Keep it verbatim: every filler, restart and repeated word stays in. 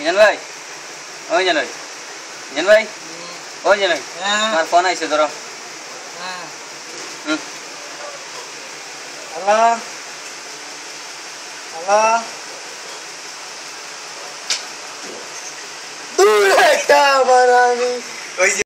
জান ভাই, ওই জান ভাই, জান ভাই, ওই জান ভাই, আমার ফোন আইছে ধরো। হুম। হ্যালো হ্যালো দূর একটা আমার আমি ওই